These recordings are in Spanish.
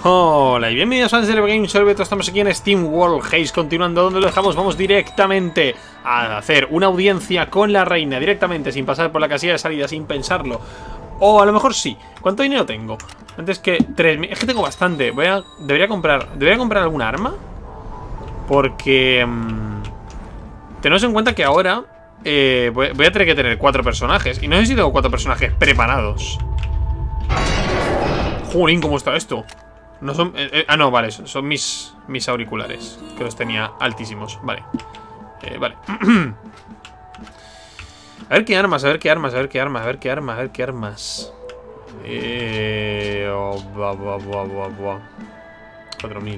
Hola y bienvenidos a Server Game Server. Estamos aquí en Steam World Haze. Continuando donde lo dejamos, vamos directamente a hacer una audiencia con la reina. Directamente, sin pasar por la casilla de salida, sin pensarlo. O a lo mejor sí. ¿Cuánto dinero tengo? Antes que 3.000. Es que tengo bastante. Debería comprar alguna arma. Porque tenemos en cuenta que ahora voy a tener que tener 4 personajes. Y no sé si tengo 4 personajes preparados. Jolín, ¿cómo está esto? No son... no, vale, son mis auriculares, que los tenía altísimos. Vale. Vale. A ver qué armas, a ver qué armas, a ver qué armas, a ver qué armas, a ver qué armas. 4.000.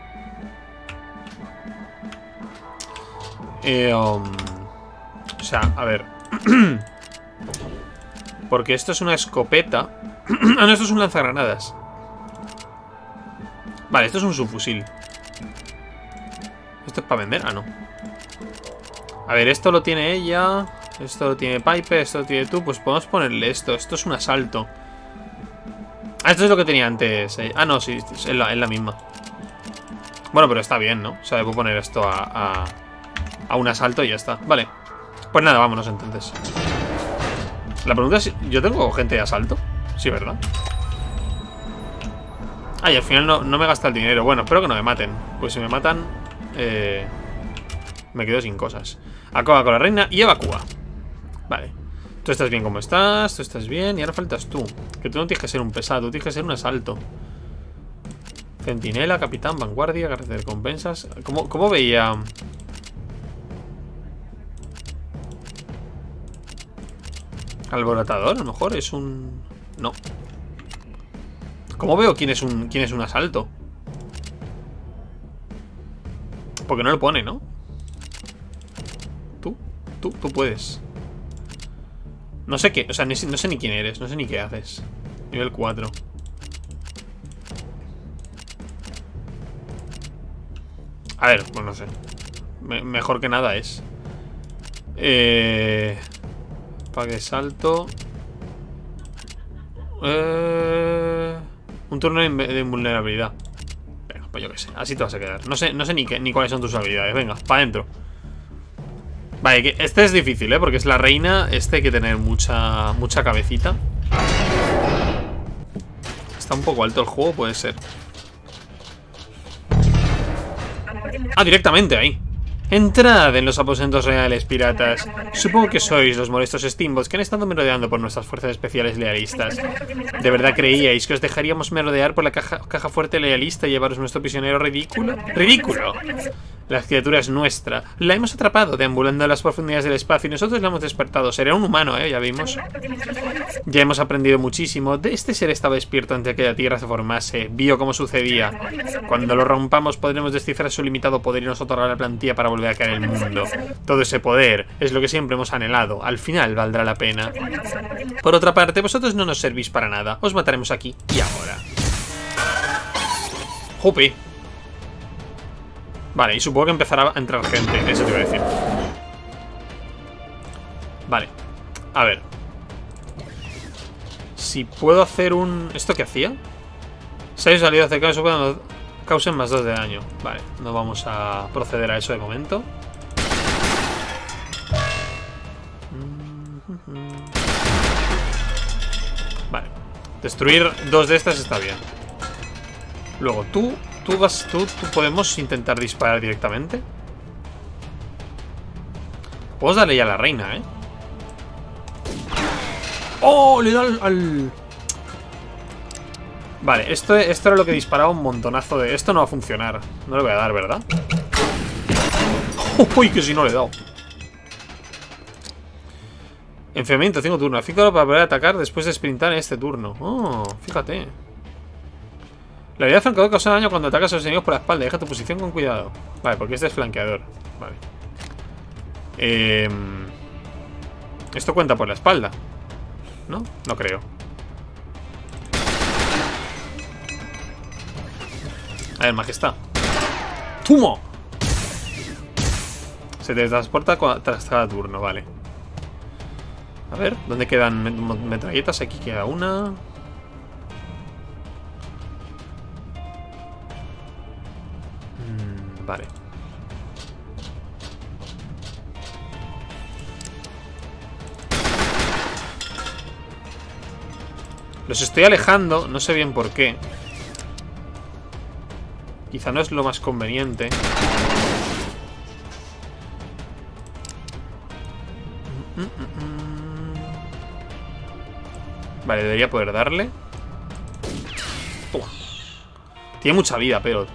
O sea, a ver. Porque esto es una escopeta. Ah, no, esto es un lanzagranadas. Vale, esto es un subfusil. ¿Esto es para vender? Ah, no. A ver, esto lo tiene ella. Esto lo tiene Piper, esto lo tiene tú. Pues podemos ponerle esto. Esto es un asalto. Ah, esto es lo que tenía antes. Ah, no, sí, es la misma. Bueno, pero está bien, ¿no? O sea, le puedo poner esto a un asalto y ya está. Vale. Pues nada, vámonos entonces. La pregunta es, ¿yo tengo gente de asalto? Sí, ¿verdad? Ah, y al final no me gasta el dinero. Bueno, espero que no me maten. Pues si me matan, me quedo sin cosas. Acaba con la reina y evacúa. Vale. Tú estás bien como estás, tú estás bien. Y ahora faltas tú. Que tú no tienes que ser un pesado, tú tienes que ser un asalto. Centinela, capitán, vanguardia, carrera de recompensas. ¿Cómo veía? Alborotador, a lo mejor es un... No. ¿Cómo veo quién es un asalto? Porque no lo pone, ¿no? Tú puedes. No sé qué, o sea, no sé ni quién eres, no sé ni qué haces. Nivel 4. A ver, pues no sé. Mejor que nada es. Pague salto. Un turno de invulnerabilidad. Venga, pues yo qué sé, así te vas a quedar. No sé ni cuáles son tus habilidades. Venga, para adentro. Vale, que este es difícil, porque es la reina. Este hay que tener mucha cabecita. Está un poco alto el juego, puede ser. Ah, directamente ahí. Entrad en los aposentos reales, piratas. Supongo que sois los molestos steamboats que han estado merodeando por nuestras fuerzas especiales lealistas. ¿De verdad creíais que os dejaríamos merodear por la caja fuerte lealista y llevaros nuestro prisionero ridículo? ¡Ridículo! La criatura es nuestra. La hemos atrapado deambulando en las profundidades del espacio y nosotros la hemos despertado. Será un humano, ya vimos. Ya hemos aprendido muchísimo. Este ser estaba despierto antes de que la Tierra se formase. Vio cómo sucedía. Cuando lo rompamos podremos descifrar su limitado poder y nos otorgar la plantilla para volver a caer en el mundo. Todo ese poder es lo que siempre hemos anhelado. Al final valdrá la pena. Por otra parte, vosotros no nos servís para nada. Os mataremos aquí y ahora. ¡Jupi! Vale, y supongo que empezará a entrar gente. Eso te iba a decir. Vale. A ver. Si puedo hacer un... ¿Esto qué hacía? 6 salidas de caos cuando causen más 2 de daño. Vale, no vamos a proceder a eso de momento. Vale. Destruir 2 de estas está bien. Luego tú podemos intentar disparar directamente. Podemos darle ya a la reina, ¡Oh! Le da al... Vale, esto era lo que disparaba un montonazo de... Esto no va a funcionar. No le voy a dar, ¿verdad? ¡Uy! Que si no le he dado. Enfriamiento, 5 turnos. 5 horas para poder atacar después de sprintar en este turno. Oh, fíjate. La habilidad flanqueador causa daño cuando atacas a los enemigos por la espalda. Deja tu posición con cuidado. Vale, porque este es flanqueador. Vale. Esto cuenta por la espalda, ¿no? No creo. A ver, majestad. ¡Tumo! Se teletransporta tras cada turno, vale. A ver, ¿dónde quedan metralletas? Aquí queda una. Vale. Los estoy alejando, no sé bien por qué. Quizá no es lo más conveniente. Vale, debería poder darle. Toma. Tiene mucha vida, pero...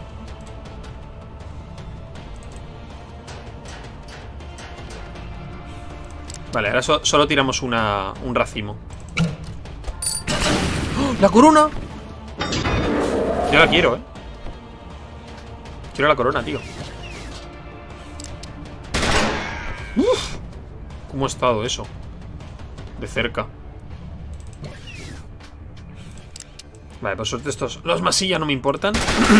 Vale, ahora solo tiramos un racimo. ¡Oh! ¡La corona! Yo la quiero, Quiero la corona, tío. ¡Uf! ¿Cómo ha estado eso? De cerca. Vale, por suerte los masilla no me importan.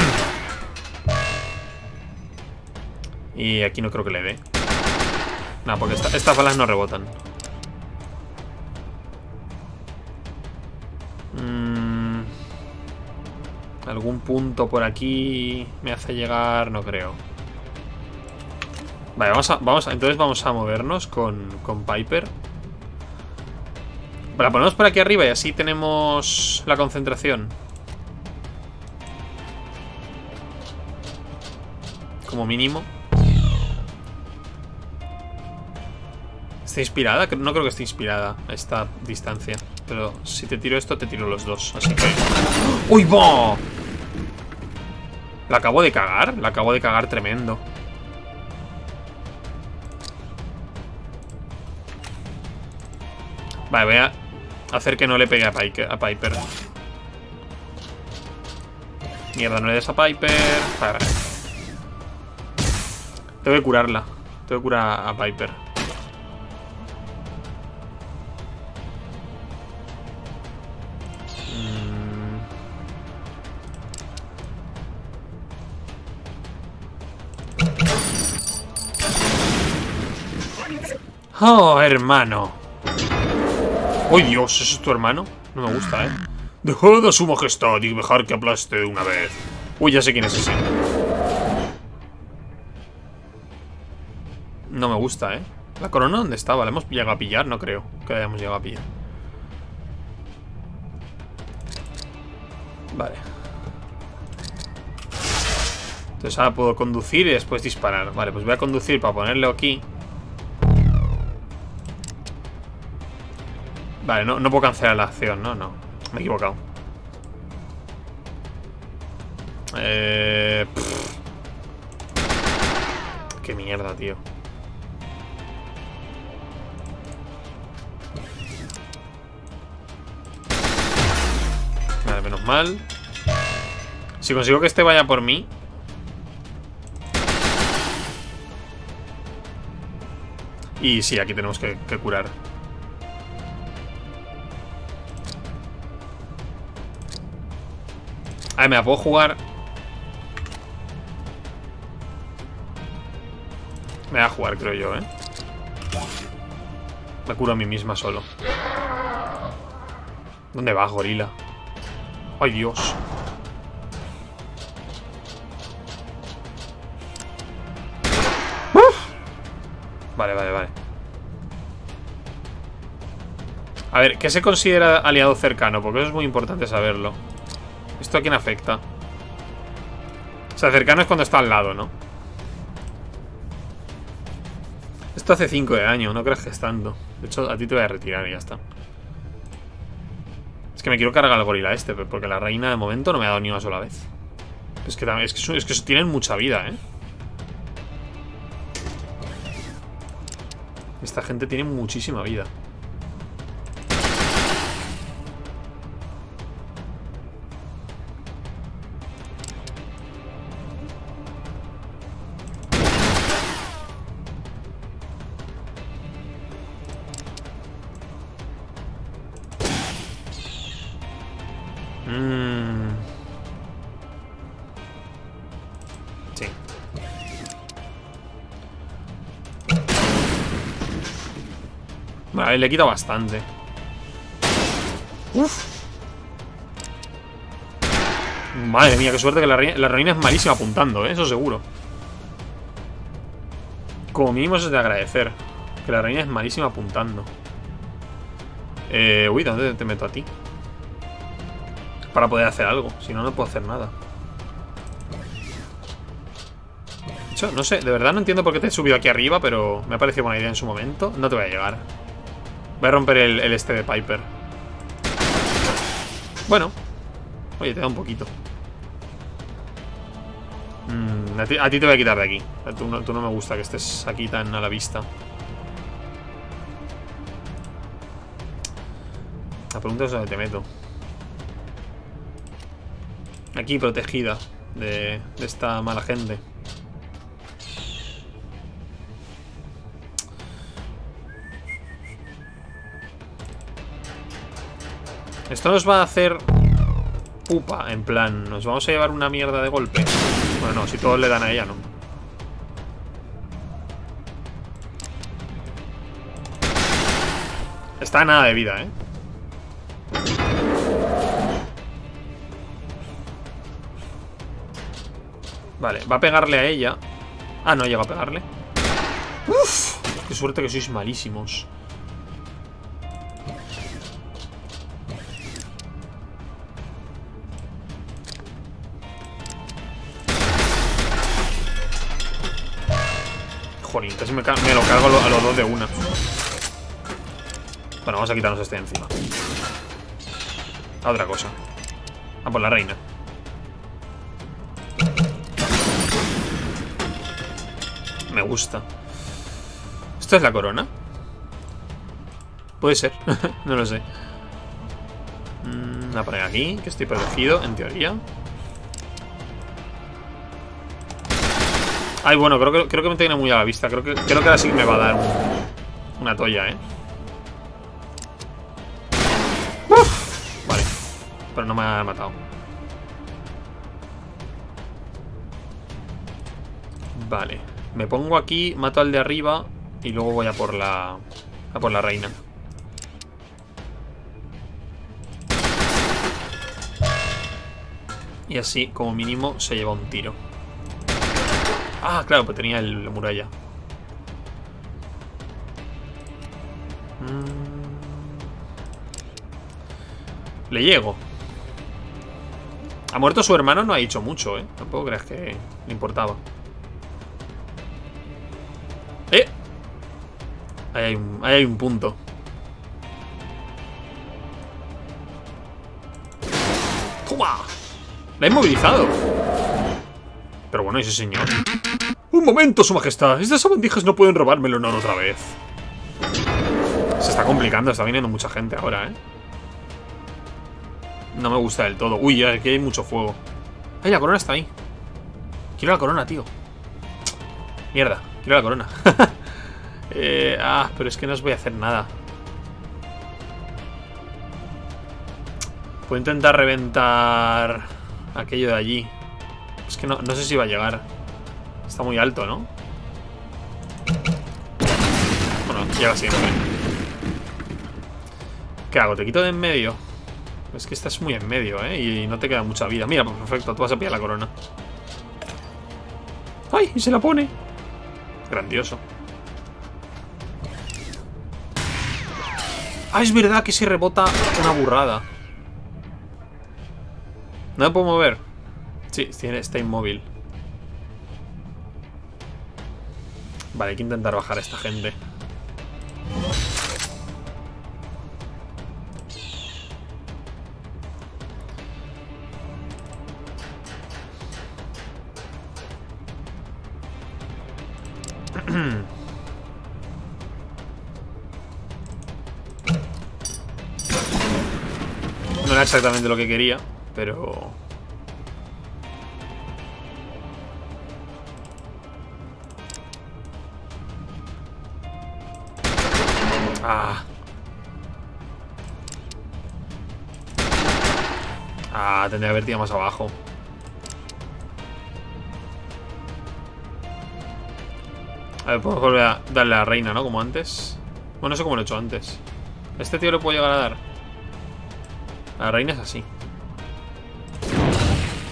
Y aquí no creo que le dé. Nada, porque estas balas no rebotan. ¿Algún punto por aquí me hace llegar? No creo. Vale, entonces vamos a movernos con Piper. La ponemos por aquí arriba y así tenemos la concentración. Como mínimo. ¿Está inspirada? No creo que esté inspirada a esta distancia. Pero si te tiro esto, te tiro los dos. Así que... ¡Uy, va! La acabo de cagar. La acabo de cagar tremendo. Vale, voy a hacer que no le pegue a Piper. Mierda, no le des a Piper. Vale. Tengo que curarla. Tengo que curar a Piper. Oh, hermano. ¡Oh, Dios! ¿Eso es tu hermano? No me gusta, Dejad a su majestad y dejar que aplaste de una vez. Uy, ya sé quién es ese. No me gusta, ¿La corona dónde estaba? ¿La hemos llegado a pillar? No creo que la hayamos llegado a pillar. Vale. Entonces ahora puedo conducir y después disparar. Vale, pues voy a conducir para ponerlo aquí. Vale, no puedo cancelar la acción, ¿no? No, me he equivocado. Qué mierda, tío. Vale, menos mal. Si consigo que este vaya por mí. Y sí, aquí tenemos que curar. A ver, me la puedo jugar. Me voy a jugar, creo yo, Me curo a mí misma solo. ¿Dónde vas, gorila? ¡Ay, Dios! ¡Uf! Vale. A ver, ¿qué se considera aliado cercano? Porque eso es muy importante saberlo. ¿Esto a quién afecta? O sea, cercano es cuando está al lado, ¿no? Esto hace 5 de daño, no creas que es tanto. De hecho, a ti te voy a retirar y ya está. Es que me quiero cargar al gorila este, porque la reina de momento no me ha dado ni una sola vez. Es que tienen mucha vida, Esta gente tiene muchísima vida. Sí. Vale, le quita bastante. Uf. Madre mía, qué suerte que la reina es malísima apuntando, ¿eh? Eso seguro. Como mínimo es de agradecer. Que la reina es malísima apuntando. Uy, ¿dónde te meto a ti? Para poder hacer algo. Si no, no puedo hacer nada. De hecho, no sé, de verdad no entiendo por qué te he subido aquí arriba, pero me ha parecido buena idea en su momento. No te voy a llegar. Voy a romper el este de Piper. Bueno. Oye, te da un poquito. A ti te voy a quitar de aquí. Tú no me gusta que estés aquí tan a la vista. La pregunta es dónde te meto. Aquí, protegida de esta mala gente. Esto nos va a hacer pupa, en plan, ¿nos vamos a llevar una mierda de golpe? Bueno, no, si todos le dan a ella, no. Está a nada de vida, ¿eh? Vale, va a pegarle a ella. Ah, no llega a pegarle. Uf, qué suerte que sois malísimos. Joder, casi me lo cargo a los dos de una. Bueno, vamos a quitarnos este de encima. A otra cosa. A por la reina. Me gusta. ¿Esto es la corona? Puede ser. No lo sé. La poner aquí, que estoy protegido, en teoría. Ay, bueno, creo que me tiene muy a la vista. Creo que ahora sí que me va a dar una toalla, ¿eh? Uf, vale. Pero no me ha matado. Vale. Me pongo aquí, mato al de arriba y luego voy a por la reina. Y así, como mínimo, se lleva un tiro. Ah, claro, pues tenía la muralla. Le llego. Ha muerto su hermano, no ha dicho mucho, ¿eh? Tampoco creas que le importaba. Ahí hay un punto. ¡Toma! La he inmovilizado. Pero bueno, ese señor. ¡Un momento, su majestad! Estas sabandijas no pueden robarme el honor otra vez. Se está complicando, está viniendo mucha gente ahora, ¿eh? No me gusta del todo. Uy, aquí hay mucho fuego. ¡Ay, la corona está ahí! Quiero la corona, tío. Mierda, quiero la corona. Pero es que no os voy a hacer nada. Puedo intentar reventar aquello de allí. Es que no sé si va a llegar. Está muy alto, ¿no? Bueno, llega siempre. ¿Qué hago? ¿Te quito de en medio? Es que estás muy en medio, ¿eh? Y no te queda mucha vida. Mira, pues perfecto, tú vas a pillar la corona. ¡Ay! Y se la pone. Grandioso. Ah, es verdad que se rebota una burrada. ¿No me puedo mover? Sí, está inmóvil. Vale, hay que intentar bajar a esta gente. No era exactamente lo que quería, pero... Tendría que haber tirado más abajo. A ver, podemos volver a darle a la reina, ¿no? Como antes. Bueno, no sé cómo lo he hecho antes. ¿A este tío le puedo llegar a dar? A la reina es así.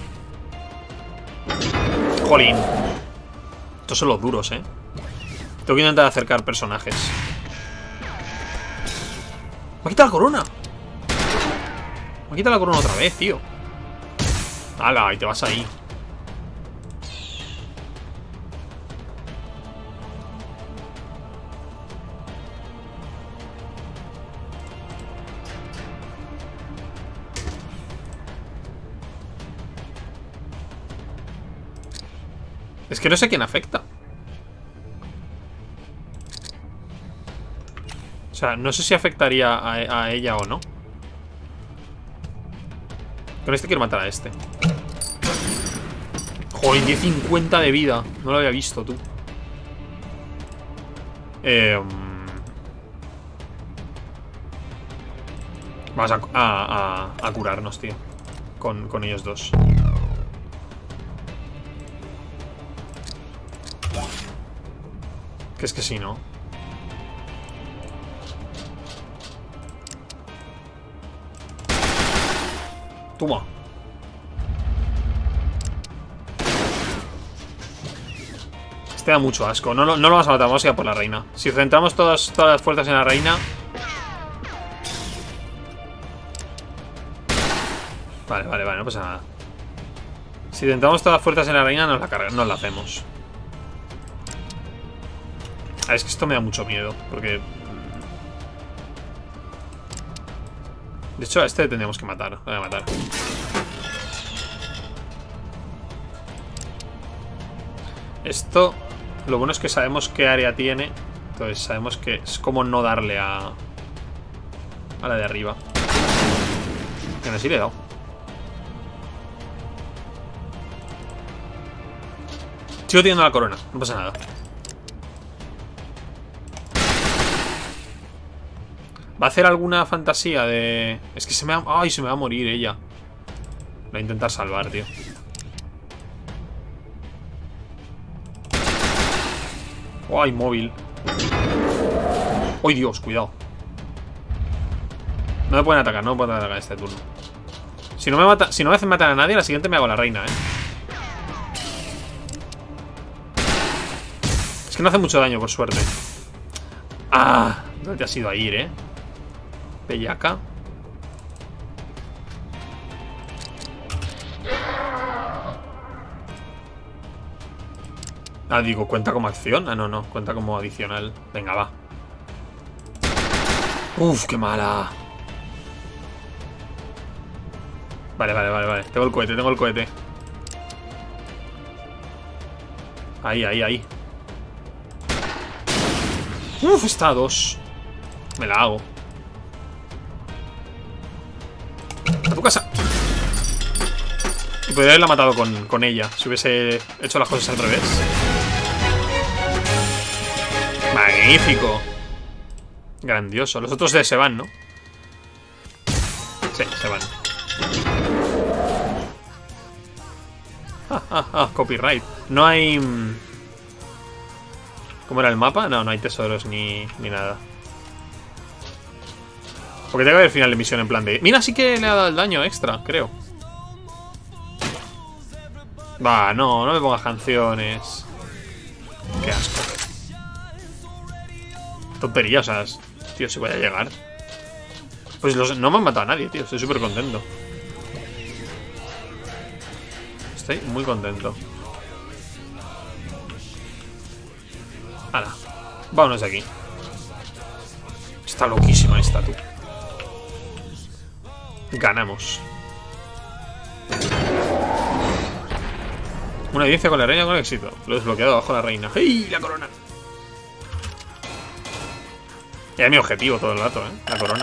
Jolín. Estos son los duros, Tengo que intentar acercar personajes. Me ha quitado la corona. Me ha quitado la corona otra vez, tío. ¡Hala! Y te vas ahí. Es que no sé quién afecta. O sea, no sé si afectaría a ella o no. Con este quiero matar a este. Joder, 10.50 de vida. No lo había visto, tú. Vamos a curarnos, tío. Con ellos dos. Que es que sí, ¿no? Toma. Este da mucho asco. No lo vamos a matar, vamos a ir a por la reina. Si centramos todas las fuerzas en la reina. Vale, no pasa nada. Si centramos todas las fuerzas en la reina, nos la cargamos, nos la hacemos. Es que esto me da mucho miedo, porque... De hecho, a este tendríamos que matar. Lo voy a matar. Esto... Lo bueno es que sabemos qué área tiene. Entonces sabemos que es como no darle a la de arriba. Que no, sí le he dado. Sigo teniendo la corona, no pasa nada. ¿Va a hacer alguna fantasía de...? Es que se me va... ¡Ay! Se me va a morir ella. Voy a intentar salvar, tío. ¡Ay, móvil! ¡Ay, Dios! Cuidado. No me pueden atacar, no me pueden atacar este turno. Si no me hacen matar a nadie, la siguiente me hago la reina, Es que no hace mucho daño, por suerte. ¡Ah! ¿Dónde te has ido a ir, Bellaca. Ah, digo, ¿cuenta como acción? Ah, no, cuenta como adicional. Venga, va. Uf, qué mala. Vale. Tengo el cohete. Ahí. Uf, está a 2. Me la hago. A tu casa. Y podría haberla matado con ella si hubiese hecho las cosas al revés. Magnífico. Grandioso. Los otros se van, ¿no? Sí, se van. Copyright. No hay... ¿Cómo era el mapa? No hay tesoros ni nada. Porque tiene que haber final de misión en plan de... Mira, sí que le ha dado el daño extra, creo. Va, no me pongas canciones. Qué asco. Tontería, o sea, tío, si voy a llegar. Pues no me han matado a nadie, tío. Estoy súper contento. Estoy muy contento. Hala, vámonos de aquí. Está loquísima esta, tú. Ganamos. Una evidencia con la reina con éxito. Lo he desbloqueado bajo la reina. ¡Ey! La corona. Era mi objetivo todo el rato, la corona.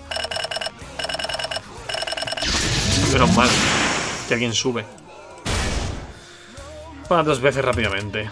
Menos mal que alguien sube. Para 2 veces rápidamente.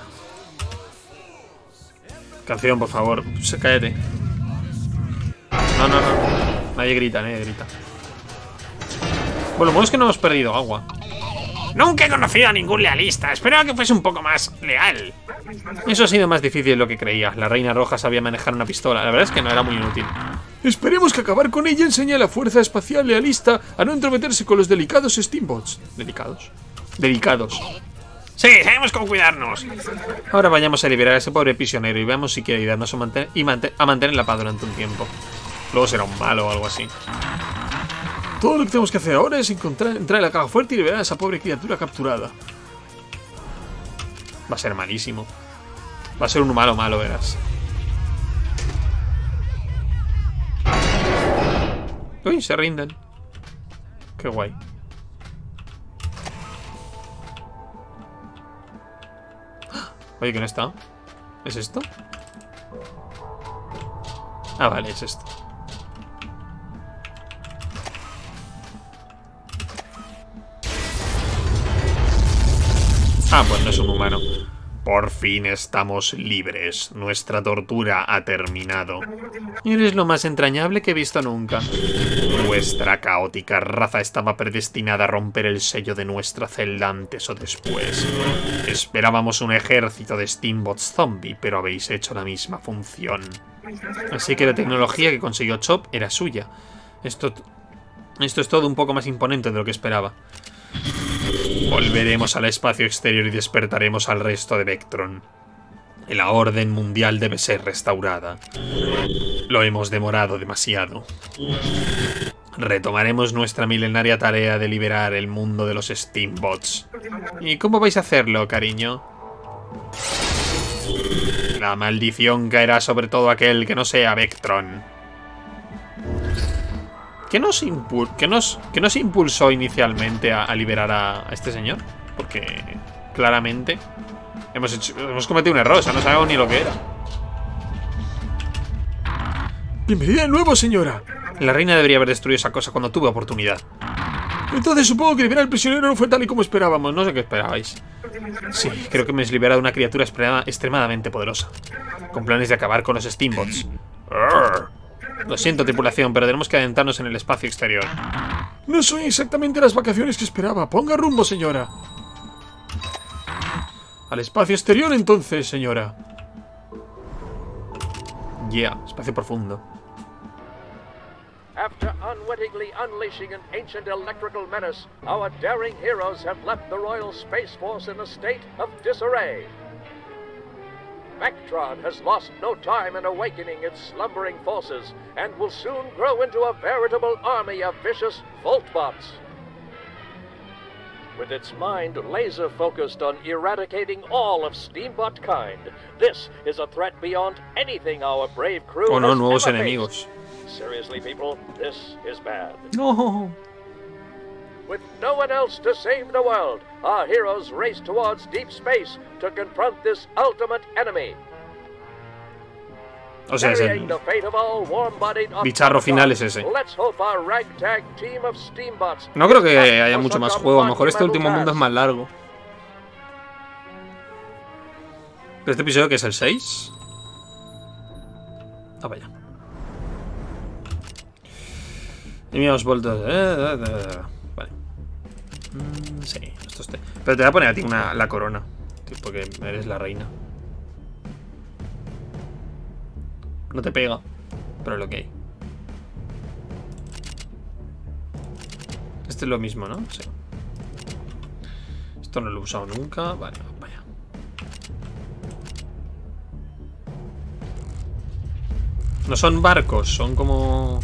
Canción, por favor. Cállate. No. Nadie grita. Bueno, lo bueno es que no hemos perdido agua. Nunca he conocido a ningún lealista. Esperaba que fuese un poco más leal. Eso ha sido más difícil de lo que creía. La reina roja sabía manejar una pistola. La verdad es que no era muy útil. Esperemos que acabar con ella enseñe a la fuerza espacial lealista a no entrometerse con los delicados Steambots. ¿Delicados? Delicados. Sí, sabemos cómo cuidarnos. Ahora vayamos a liberar a ese pobre prisionero y veamos si quiere ayudarnos a mantener la paz durante un tiempo. Luego será un malo o algo así. Todo lo que tenemos que hacer ahora es entrar en la caja fuerte y liberar a esa pobre criatura capturada. Va a ser malísimo. Va a ser un malo, verás. Uy, se rinden. Qué guay. Oye, que no está. ¿Es esto? Ah, vale, es esto. Ah, pues no es un humano. Por fin estamos libres. Nuestra tortura ha terminado. Eres lo más entrañable que he visto nunca. Nuestra caótica raza estaba predestinada a romper el sello de nuestra celda antes o después. Esperábamos un ejército de Steambots zombie, pero habéis hecho la misma función. Así que la tecnología que consiguió Chop era suya. Esto es todo un poco más imponente de lo que esperaba. Volveremos al espacio exterior y despertaremos al resto de Vectron. La orden mundial debe ser restaurada. Lo hemos demorado demasiado. Retomaremos nuestra milenaria tarea de liberar el mundo de los Steambots. ¿Y cómo vais a hacerlo, cariño? La maldición caerá sobre todo aquel que no sea Vectron. ¿Qué nos impulsó inicialmente a liberar a este señor? Porque claramente hemos cometido un error, o sea, no sabemos ni lo que era. Bienvenida de nuevo, señora. La reina debería haber destruido esa cosa cuando tuve oportunidad. Entonces supongo que liberar al prisionero no fue tal y como esperábamos. No sé qué esperabais. Sí, creo que me has liberado una criatura extremadamente poderosa, con planes de acabar con los Steambots. Lo siento, tripulación, pero tenemos que adentrarnos en el espacio exterior. No son exactamente las vacaciones que esperaba. Ponga rumbo, señora. Al espacio exterior, entonces, señora. Espacio profundo. After unwittingly unleashing an ancient electrical menace, our daring heroes have left the Royal Space Force in a state of disarray. Vectron has lost no time in awakening its slumbering forces, and will soon grow into a veritable army of vicious Voltbots. With its mind laser-focused on eradicating all of Steambot kind, this is a threat beyond anything our brave crew has nuevos ever enemigos. faced. Seriously, people, this is bad. No. With no one else to save the world, our heroes race towards deep space to confront this ultimate enemy. O sea, es el bicharro final es ese. No creo que haya mucho más juego. A lo mejor este último mundo es más largo. ¿Pero este episodio que es el 6? Ah, vaya. Y mira, os vuelto. Vale. Sí, esto está. Pero te voy a poner a ti la corona, porque eres la reina. No te pega, pero es lo que hay. Este es lo mismo, ¿no? Sí. Esto no lo he usado nunca. Vale, vaya. No son barcos, son como...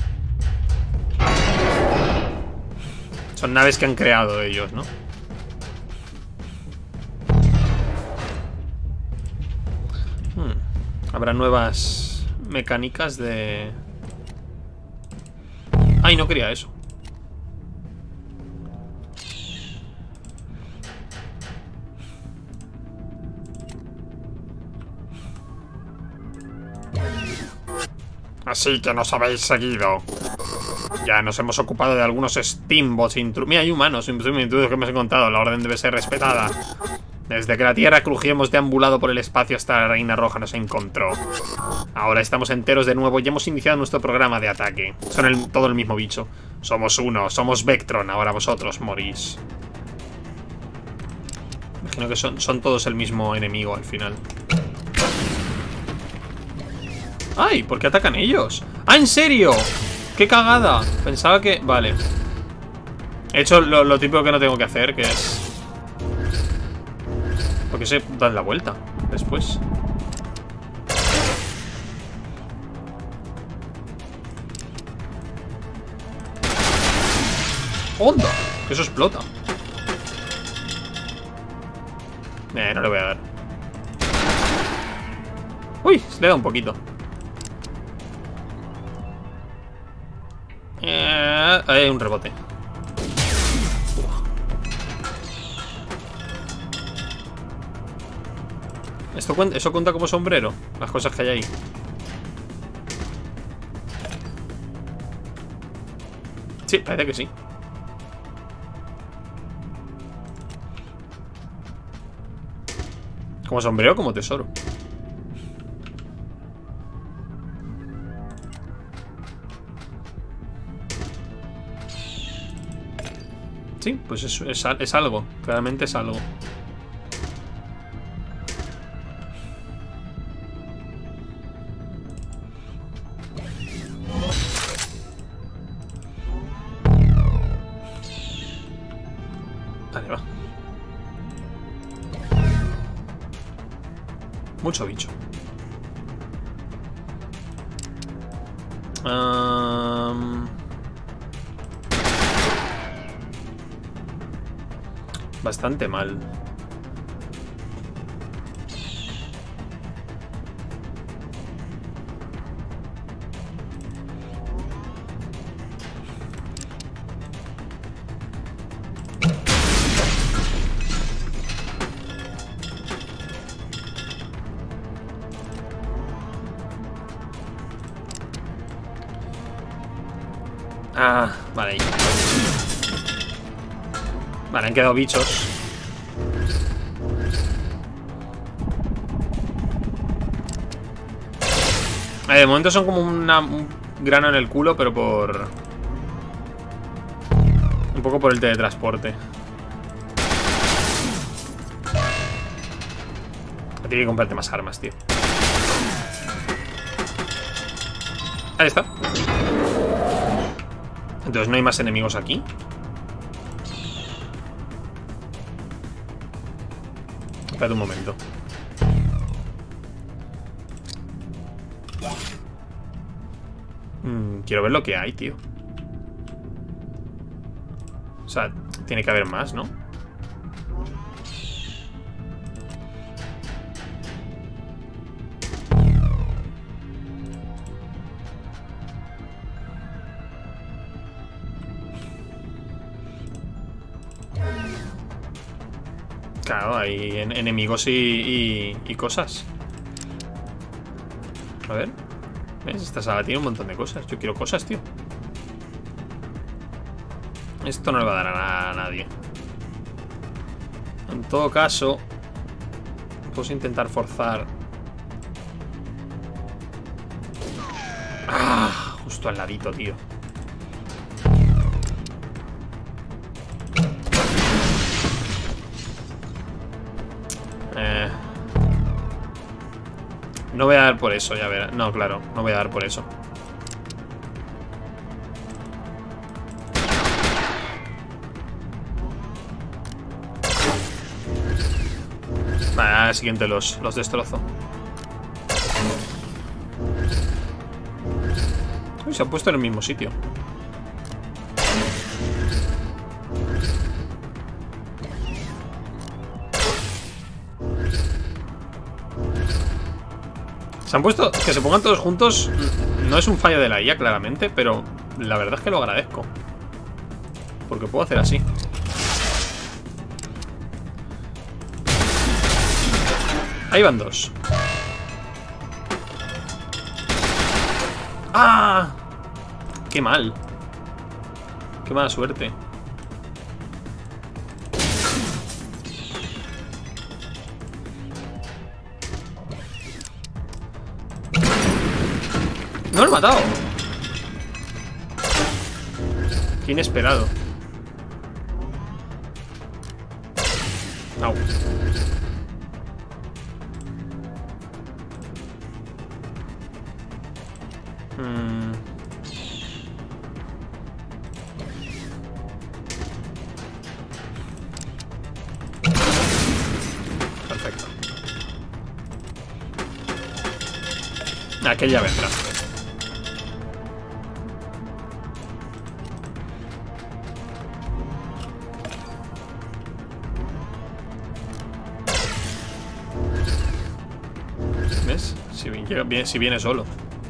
Son naves que han creado ellos, ¿no? Habrá nuevas mecánicas de... ¡Ay, no quería eso! Así que nos habéis seguido. Ya nos hemos ocupado de algunos Steambots intrusos. Mira, hay humanos intrusos que hemos encontrado. La orden debe ser respetada. Desde que la tierra crujió hemos deambulado por el espacio hasta la Reina Roja nos encontró. Ahora estamos enteros de nuevo y hemos iniciado nuestro programa de ataque. Son todo el mismo bicho. Somos uno, somos Vectron. Ahora vosotros morís. Imagino que son todos el mismo enemigo al final. ¡Ay! ¿Por qué atacan ellos? ¡Ah, en serio! ¡Qué cagada! Pensaba que... Vale. He hecho lo típico que no tengo que hacer, que es... Porque se dan la vuelta después. ¡Onda! Que eso explota. No le voy a dar. Uy, se le da un poquito. Hay un rebote. ¿Eso cuenta como sombrero? Las cosas que hay ahí. Sí, parece que sí. ¿Como sombrero o como tesoro? Sí, pues es algo. Claramente es algo. Vale, va. Mucho bicho. Bastante mal. Ah, vale. Vale, han quedado bichos. De momento son como un grano en el culo, pero por... un poco por el teletransporte. Tiene que comprarte más armas, tío. Ahí está. Entonces no hay más enemigos aquí. Espérate un momento. Quiero ver lo que hay, tío. O sea, tiene que haber más, ¿no? Claro, hay enemigos y cosas. A ver. ¿Ves? Esta sala tiene un montón de cosas. Yo quiero cosas, tío. Esto no le va a dar a nadie. En todo caso, puedo intentar forzar. Ah, justo al ladito, tío. No voy a dar por eso, ya verás. No, claro, no voy a dar por eso. Vale, al siguiente los destrozo. Uy, se han puesto en el mismo sitio. Se han puesto... Que se pongan todos juntos no es un fallo de la IA, claramente, pero la verdad es que lo agradezco. Porque puedo hacer así. Ahí van dos. ¡Ah! ¡Qué mal! ¡Qué mala suerte! ¡No lo he matado! ¡Qué inesperado! ¡Au! Perfecto. Aquel ya vendrá. ¿Ves? Si viene solo.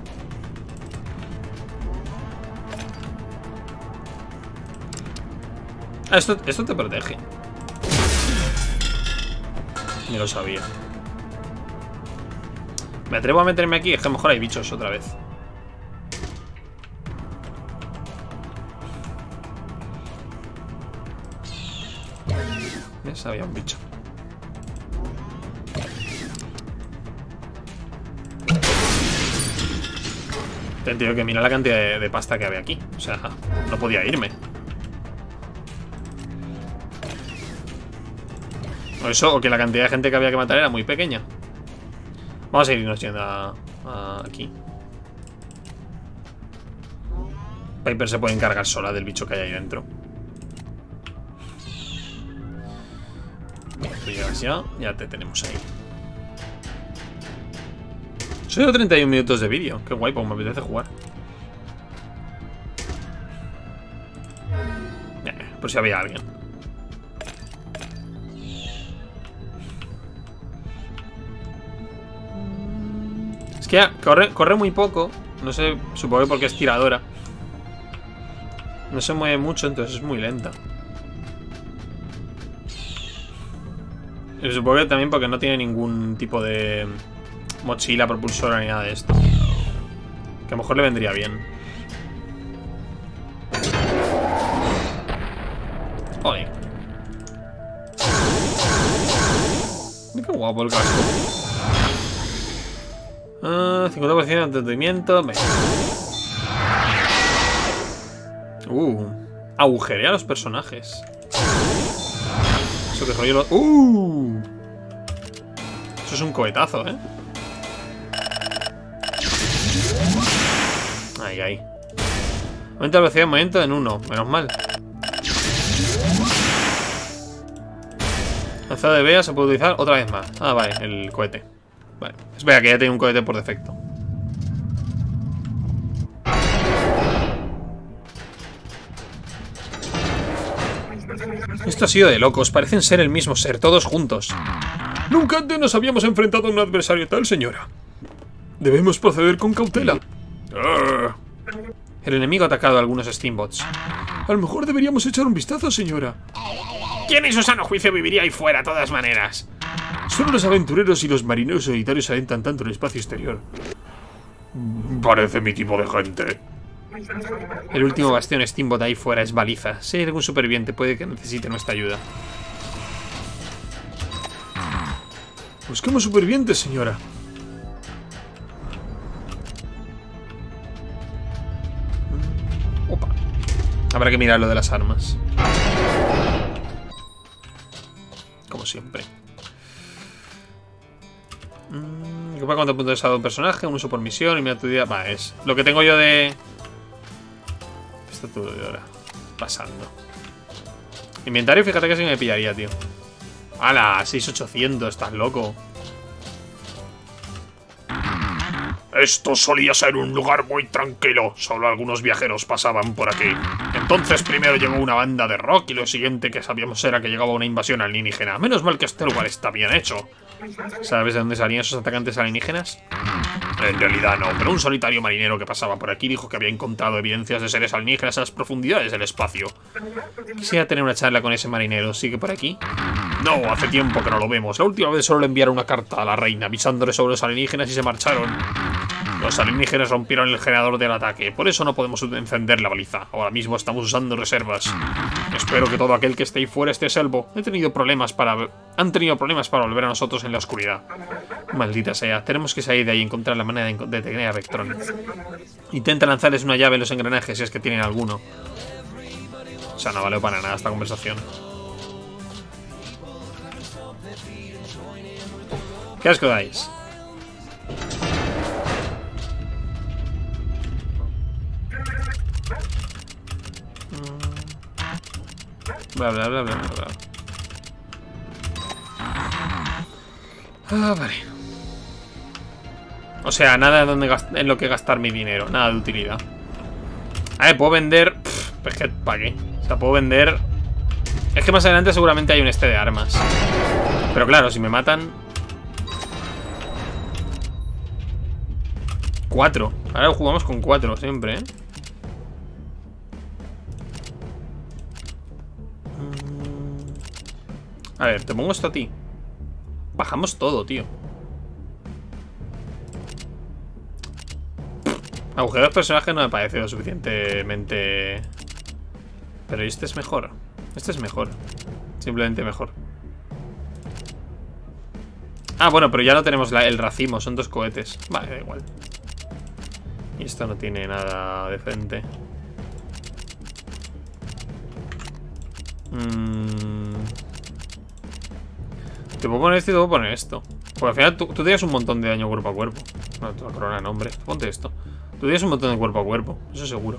Ah, esto te protege. Ni lo sabía. Me atrevo a meterme aquí, es que a lo mejor hay bichos otra vez. ¿Ves? Había un bicho. Te digo que mira la cantidad de pasta que había aquí. O sea, no podía irme. O eso, o que la cantidad de gente que había que matar era muy pequeña. Vamos a irnos yendo a aquí. Piper se puede encargar sola del bicho que hay ahí dentro. Tú llegas ya te tenemos ahí. Solo 31 minutos de vídeo. Qué guay, pues me apetece jugar. Por si había alguien. Es que ya, corre muy poco. No sé, supongo que porque es tiradora. No se mueve mucho, entonces es muy lenta. Y supongo que también porque no tiene ningún tipo de mochila propulsora ni nada de esto. Que a lo mejor le vendría bien. Oye. Mira qué guapo el casco. 50% de entretenimiento. Agujerea a los personajes. Eso que rollo Eso es un cohetazo, ¿eh? Ahí. Aumenta la velocidad de movimiento en 1. Menos mal. Lanzado de Bea se puede utilizar otra vez más. Ah, vale, el cohete. Vale. Espera, que ya tiene un cohete por defecto. Esto ha sido de locos. Parecen ser el mismo ser, todos juntos. Nunca antes nos habíamos enfrentado a un adversario tal, señora. Debemos proceder con cautela. El enemigo ha atacado a algunos Steambots. A lo mejor deberíamos echar un vistazo, señora. ¿Quién en su sano juicio viviría ahí fuera, de todas maneras? Solo los aventureros y los marineros solitarios alentan tanto el espacio exterior. Parece mi tipo de gente. El último bastión Steamboat ahí fuera es baliza. Si hay algún superviviente, puede que necesite nuestra ayuda. Busquemos supervivientes, señora. Opa. Habrá que mirar lo de las armas. Como siempre. Ocupa cuántos puntos ha dado un personaje, un uso por misión y mi actividad. Va, es lo que tengo yo de. Esto todo de hora. Pasando. Inventario, fíjate que sí me pillaría, tío. ¡Hala! 6800, estás loco. Esto solía ser un lugar muy tranquilo. Solo algunos viajeros pasaban por aquí. Entonces primero llegó una banda de rock y lo siguiente que sabíamos era que llegaba una invasión alienígena. Menos mal que este lugar está bien hecho. ¿Sabes de dónde salían esos atacantes alienígenas? En realidad no, pero un solitario marinero que pasaba por aquí dijo que había encontrado evidencias de seres alienígenas a las profundidades del espacio. Quisiera tener una charla con ese marinero. ¿Sigue por aquí? No, hace tiempo que no lo vemos. La última vez solo le enviaron una carta a la reina avisándole sobre los alienígenas y se marcharon. Los alienígenas rompieron el generador del ataque. Por eso no podemos encender la baliza. Ahora mismo estamos usando reservas. Espero que todo aquel que esté ahí fuera esté a salvo. Han tenido problemas para volver a nosotros en la oscuridad. Maldita sea. Tenemos que salir de ahí y encontrar la manera de detener a Vectron. Intenta lanzarles una llave en los engranajes si es que tienen alguno. O sea, no vale para nada esta conversación. ¿Qué asco dais? Bla, bla, bla, bla, bla. Ah, vale. O sea, nada en lo que gastar mi dinero. Nada de utilidad. A ver, puedo vender... Pues que, ¿para qué? O sea, puedo vender... Es que más adelante seguramente hay un de armas. Pero claro, si me matan... 4. Ahora jugamos con 4 siempre, ¿eh? A ver, te pongo esto a ti. Bajamos todo, tío. Agujero de personaje no me parece lo suficientemente... Pero este es mejor. Este es mejor. Simplemente mejor. Ah, bueno, pero ya no tenemos el racimo. Son 2 cohetes. Vale, da igual. Y esto no tiene nada decente. Te puedo poner esto y te puedo poner esto. Porque al final tú tienes un montón de daño cuerpo a cuerpo. No, la corona, no, hombre. Ponte esto. Tú tienes un montón de cuerpo a cuerpo. Eso seguro.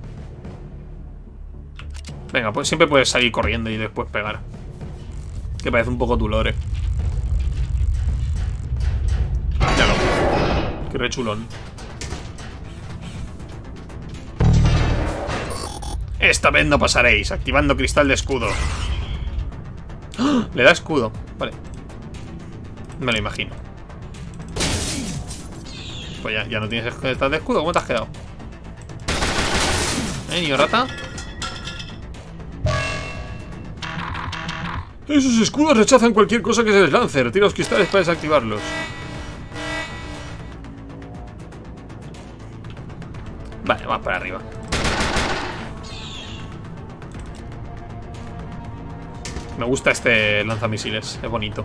Venga, pues siempre puedes salir corriendo y después pegar. Que parece un poco tu lore. Ya lo. Qué re chulón. Esta vez no pasaréis. Activando cristal de escudo. ¡Oh! Le da escudo. Vale. Me lo imagino. Pues ya no tienes cristal de escudo. ¿Cómo te has quedado? Niño rata. Esos escudos rechazan cualquier cosa que se les lance. Retira los cristales para desactivarlos. Vale, vamos para arriba. Me gusta este lanzamisiles, es bonito.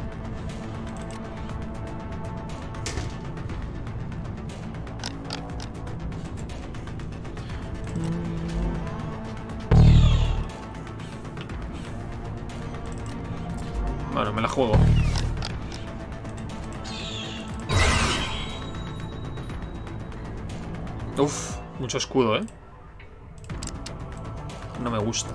Bueno, me la juego. Uf, mucho escudo, ¿eh? No me gusta.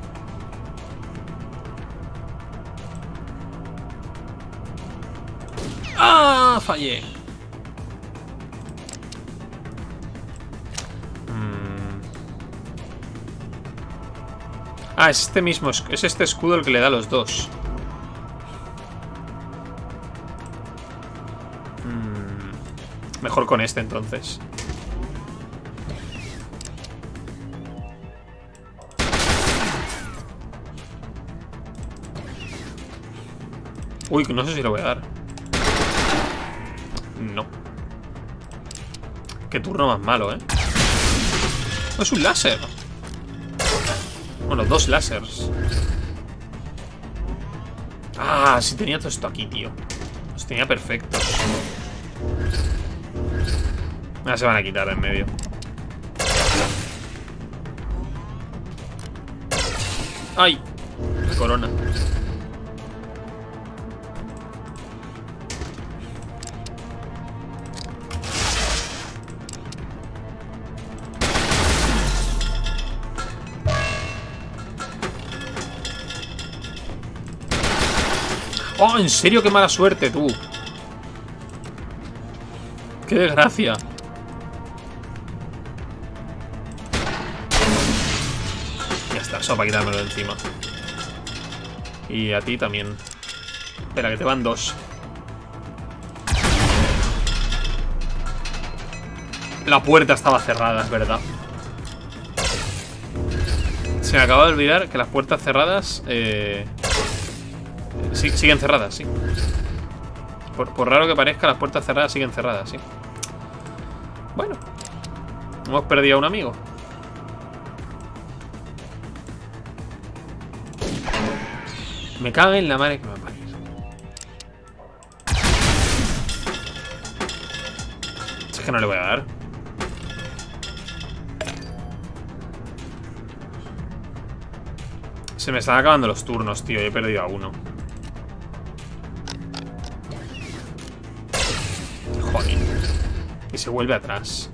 ¡Ah! Fallé. Ah, es este mismo. Es este escudo el que le da a los dos. Mejor con este entonces. Uy, no sé si lo voy a dar. No. Qué turno más malo, ¿eh? No, es un láser. Bueno, 2 lásers. Ah, sí tenía todo esto aquí, tío. Los tenía perfectos. Ahora se van a quitar de en medio. ¡Ay! Corona. ¡Oh, en serio! ¡Qué mala suerte, tú! ¡Qué desgracia! Ya está, eso para quitármelo de encima. Y a ti también. Espera, que te van 2. La puerta estaba cerrada, es verdad. Se me acaba de olvidar que las puertas cerradas... Sí, siguen cerradas, sí. Por raro que parezca, las puertas cerradas siguen cerradas, sí. Bueno. Hemos perdido a un amigo. Me cago en la madre que me parió. Es que no le voy a dar. Se me están acabando los turnos, tío. He perdido a uno. Joder. Y se vuelve atrás.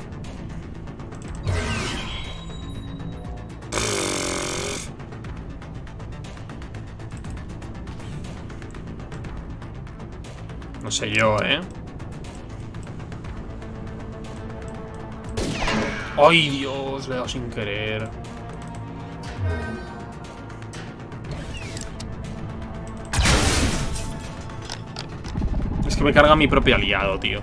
No sé yo, ¿eh? ¡Ay, Dios! Le he dado sin querer. Es que me carga mi propio aliado, tío.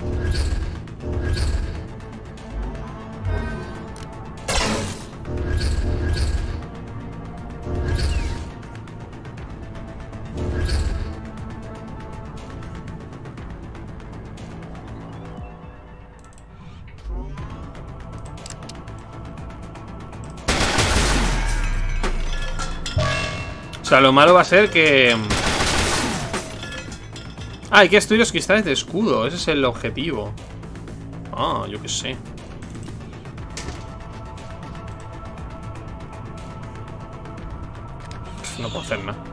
O sea, lo malo va a ser que... Ah, hay que destruir los cristales de escudo. Ese es el objetivo. Ah, yo qué sé. No puedo hacer nada.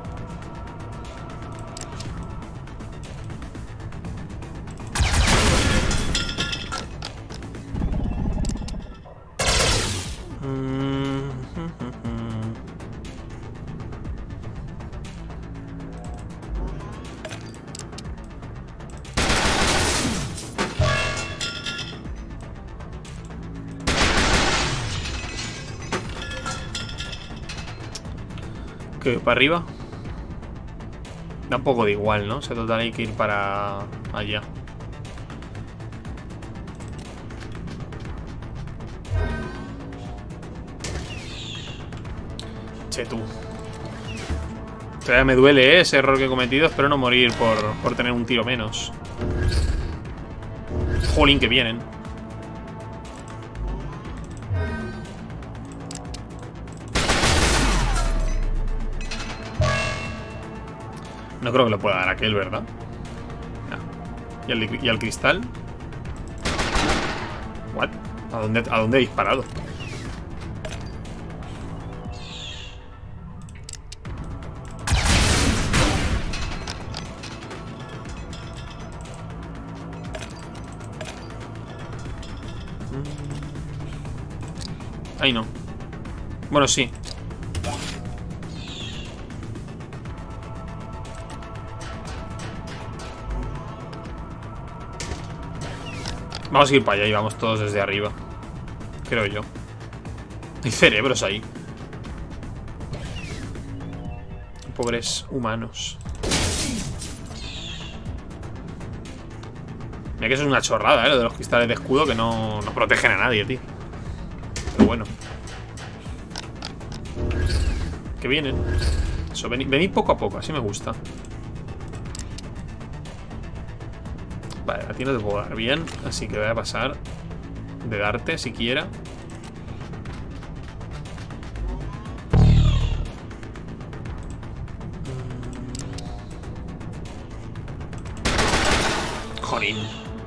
¿Qué? ¿Para arriba? Da un poco de igual, ¿no? O sea, total hay que ir para allá. Che, tú. Todavía me duele, ese error que he cometido. Espero no morir por tener un tiro menos. Jolín, que vienen. No creo que lo pueda dar aquel, ¿verdad? No. ¿Y al cristal? ¿What? ¿A dónde he disparado? Ahí no. Bueno, sí. Vamos a ir para allá y vamos todos desde arriba. Creo yo. Hay cerebros ahí. Pobres humanos. Mira que eso es una chorrada, lo de los cristales de escudo, que no protegen a nadie, tío. Pero bueno. Que vienen. Eso, venid poco a poco, así me gusta. Vale, a ti no te puedo dar bien, así que voy a pasar de darte siquiera. Jolín.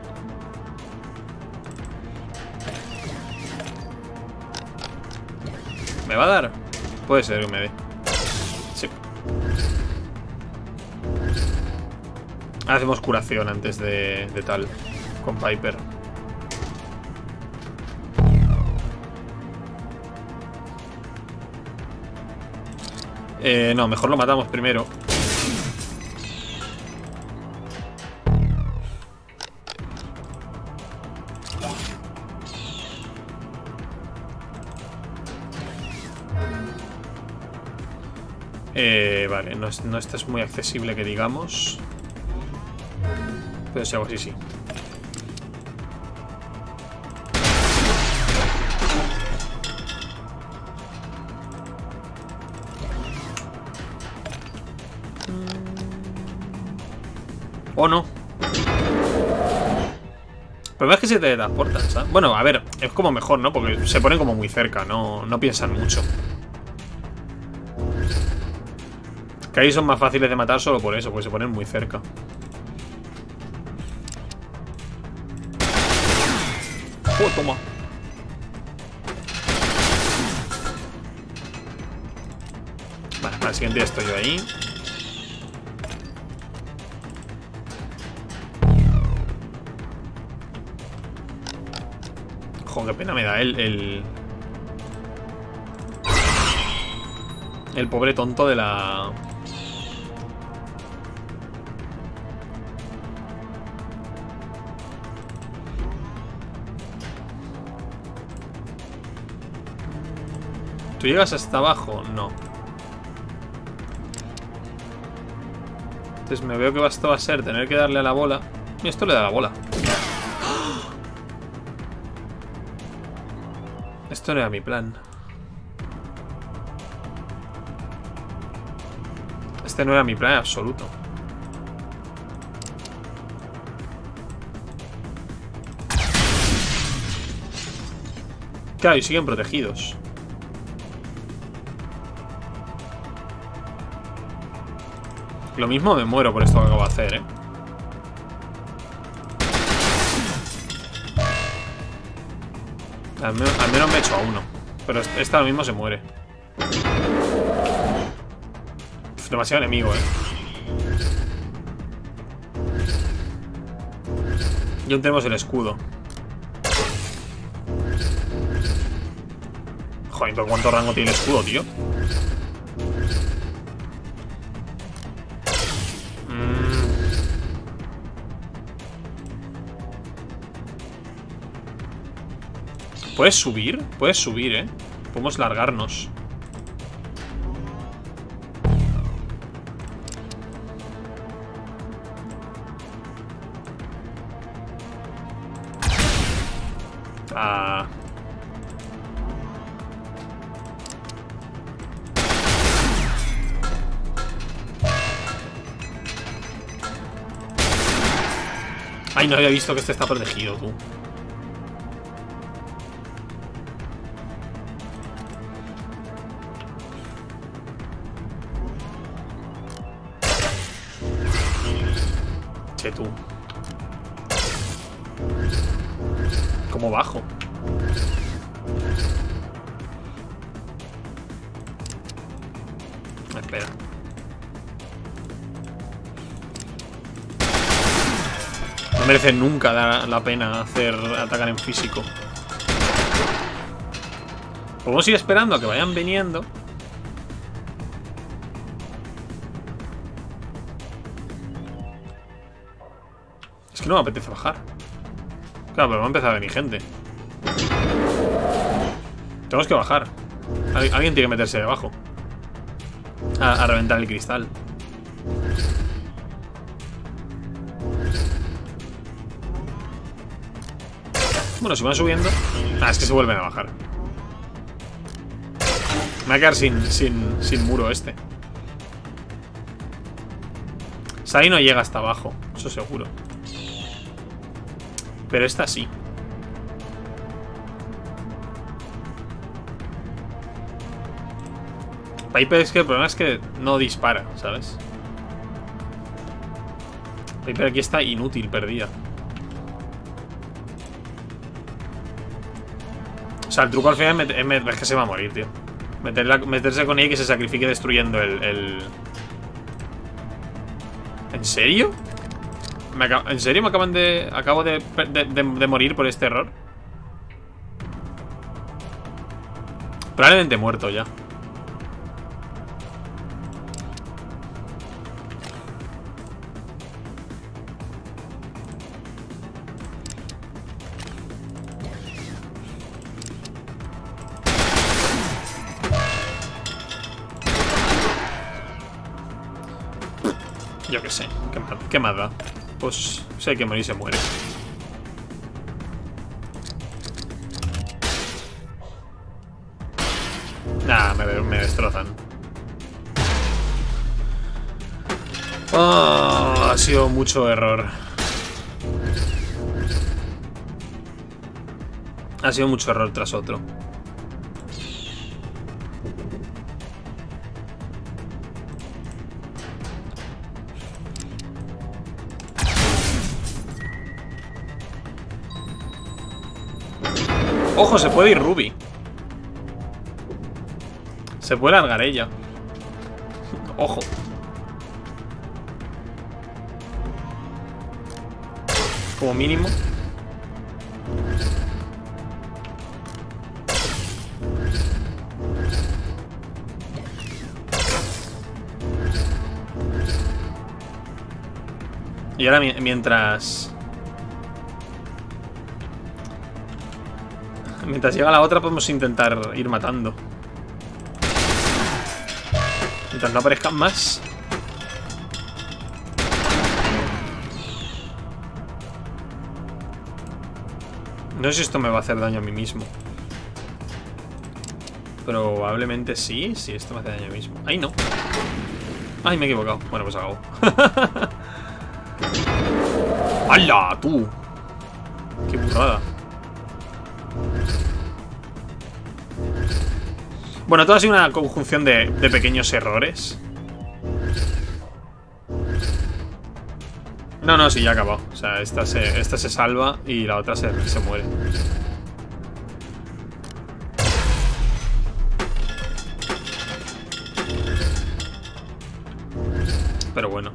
¿Me va a dar? Puede ser que me dé. Sí. Hacemos curación antes de tal. Con Piper. No, mejor lo matamos primero. Vale, no este es muy accesible que digamos. Pero si hago así, sí. ¿O no? El problema es que se teletransportan, ¿sabes? Bueno, a ver, es como mejor, ¿no? Porque se ponen como muy cerca, no piensan mucho. Que ahí son más fáciles de matar solo por eso, porque se ponen muy cerca. Oh, toma. Vale, para el siguiente ya estoy yo ahí. Joder, qué pena me da el pobre tonto de la... ¿Tú llegas hasta abajo? No. Entonces me veo que esto va a ser tener que darle a la bola. Y esto le da la bola. Esto no era mi plan. Este no era mi plan en absoluto. Claro, y siguen protegidos. Lo mismo me muero por esto que acabo de hacer, ¿eh? Al menos me he hecho a uno. Pero esta lo mismo se muere. Uf, demasiado enemigo, ¿eh? Y aún tenemos el escudo. Joder, ¿cuánto rango tiene el escudo, tío? ¿Puedes subir? Puedes subir, ¿eh? Podemos largarnos. Ah. Ay, no había visto que este está protegido, tú. Che, tú. ¿Cómo bajo? Espera. No merece nunca la pena atacar en físico. Podemos ir esperando a que vayan viniendo. Es que no me apetece bajar. Claro, pero va a empezar a venir gente. Tenemos que bajar. Alguien tiene que meterse debajo a reventar el cristal. Bueno, si van subiendo. Ah, es que se vuelven a bajar. Me va a quedar sin muro este. Sally no llega hasta abajo, eso seguro. Pero esta sí. Piper es que el problema es que no dispara, ¿sabes? Piper aquí está inútil, perdida. O sea, el truco al final es que se va a morir, tío. Meterse con ella y que se sacrifique destruyendo el... ¿En serio? ¿En serio me acaban de... Acabo de morir por este error? Probablemente muerto ya. Yo qué sé, ¿qué más da? Pues sé que morir se muere. Nah, me destrozan. Oh, ha sido mucho error. Ha sido mucho error tras otro. Ojo, se puede ir Ruby. Se puede largar ella. Ojo. Como mínimo. Y ahora mientras llega la otra podemos intentar ir matando. Mientras no aparezcan más. No sé si esto me va a hacer daño a mí mismo. Probablemente sí. Sí, esto me hace daño a mí mismo. ¡Ay, no! ¡Ay, me he equivocado! Bueno, pues acabo. ¡Hala, tú! ¡Qué burrada! Bueno, todo ha sido una conjunción de pequeños errores. No, no, sí, ya ha acabado. O sea, esta se salva y la otra se muere. Pero bueno.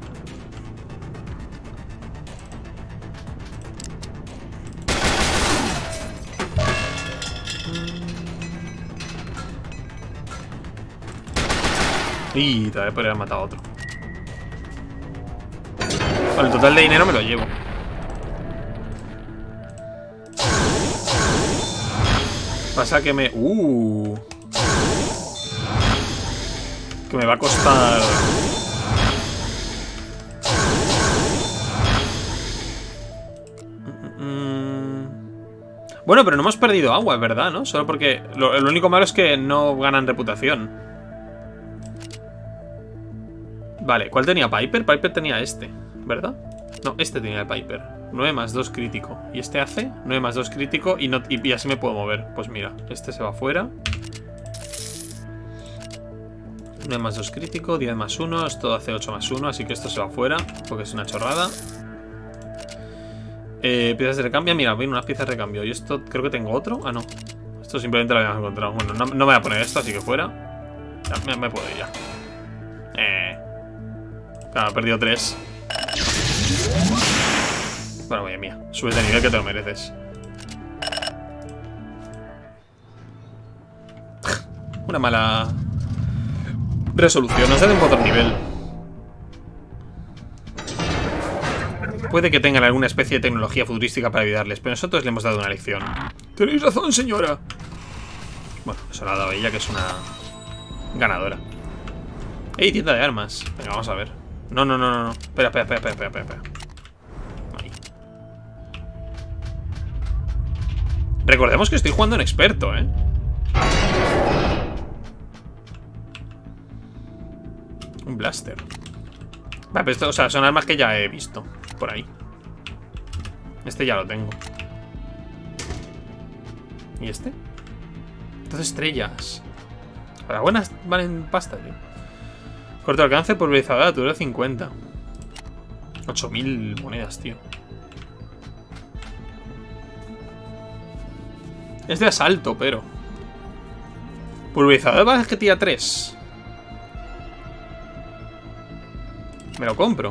Y todavía podría haber matado a otro. Bueno, el total de dinero me lo llevo. Pasa que me... que me va a costar... Bueno, pero no hemos perdido agua, es verdad, ¿no? Solo porque... Lo único malo es que no ganan reputación. Vale, ¿cuál tenía Piper? Piper tenía este, ¿verdad? No, este tenía el Piper. 9 más 2 crítico. ¿Y este hace? 9 más 2 crítico y así me puedo mover. Pues mira, este se va fuera. 9 más 2 crítico, 10 más 1. Esto hace 8 más 1, así que esto se va fuera porque es una chorrada. Piezas de recambio. Mira, viene unas piezas de recambio. Y esto creo que tengo otro. Ah, no. Esto simplemente lo habíamos encontrado. Bueno, no me voy a poner esto, así que fuera. Ya, me puedo ir ya. Claro, he perdido 3. Bueno, vaya mía. Subes de nivel que te lo mereces. Una mala resolución. Nos da un otro nivel. Puede que tengan alguna especie de tecnología futurística para ayudarles, pero nosotros le hemos dado una lección. Tenéis razón, señora. Bueno, eso lo ha dado ella, que es una ganadora. ¡Ey, tienda de armas! Venga, vamos a ver. No. Espera. Ahí. Recordemos que estoy jugando en experto, ¿eh? Un blaster. Vale, pero esto, o sea, son armas que ya he visto por ahí. Este ya lo tengo. ¿Y este? 2 estrellas. Para buenas valen pasta, tío. Corto alcance, pulverizadora, dura 50. 8000 monedas, tío. Es de asalto, pero pulverizadora parece que tira 3. Me lo compro.